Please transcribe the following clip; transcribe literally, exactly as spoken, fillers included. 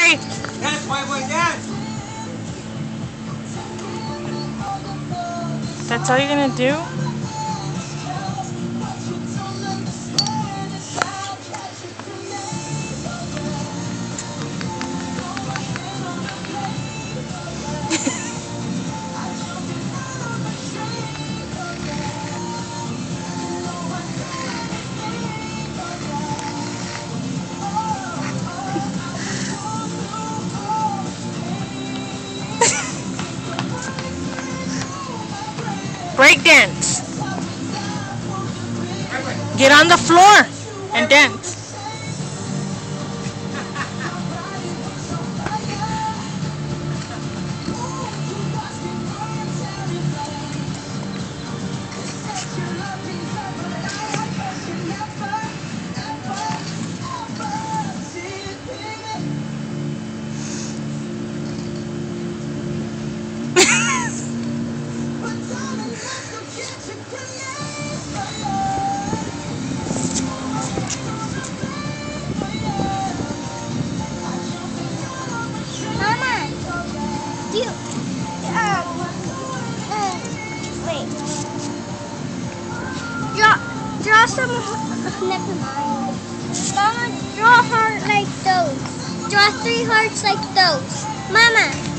boy! Dance, white boy, dance! That's all you're gonna do? Break dance. Get on the floor and dance. You, uh, uh, wait. Draw, draw some, never mind. Mama, draw a heart like those. Draw three hearts like those. Mama.